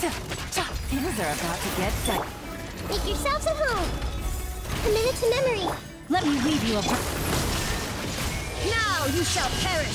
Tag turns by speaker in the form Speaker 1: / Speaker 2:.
Speaker 1: Things are about to get done.
Speaker 2: Make yourselves at home. A minute to memory.
Speaker 1: Let me leave you a...
Speaker 2: Now you shall perish.